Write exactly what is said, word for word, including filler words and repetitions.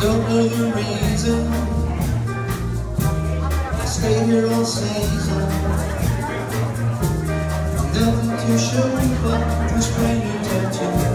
Don't know the reason I stay here all season. Nothing to show but this brand new tattoo.